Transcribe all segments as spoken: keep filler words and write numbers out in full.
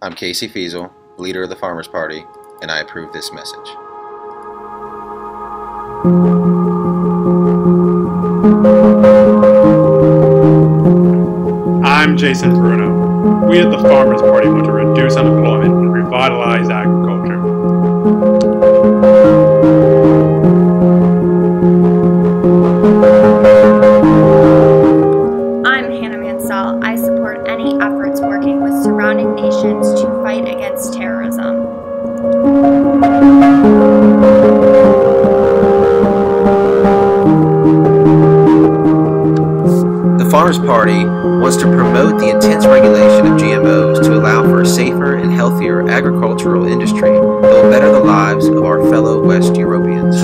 I'm Casey Feasel, leader of the Farmers Party, and I approve this message. I'm Jason Bruno. We at the Farmers Party want to reduce unemployment and revitalize agriculture. I'm Hannah Mansell. I support any efforts working with surrounding nations to fight against terrorism. The Farmers Party wants to promote the intense regulation of G M Os to allow for a safer and healthier agricultural industry that will better the lives of our fellow West Europeans.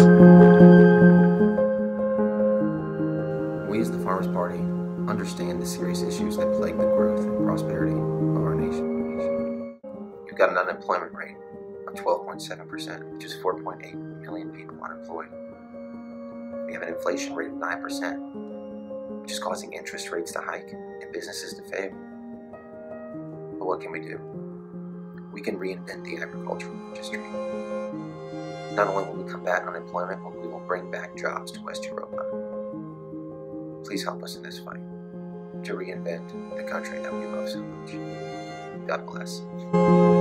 We as the Farmers Party understand the serious issues that plague the growth and prosperity of our nation. We've got an unemployment rate of twelve point seven percent, which is four point eight million people unemployed. We have an inflation rate of nine percent, which is causing interest rates to hike and businesses to fail. But what can we do? We can reinvent the agricultural industry. Not only will we combat unemployment, but we will bring back jobs to West Europa. Please help us in this fight to reinvent the country that we love so much. God bless.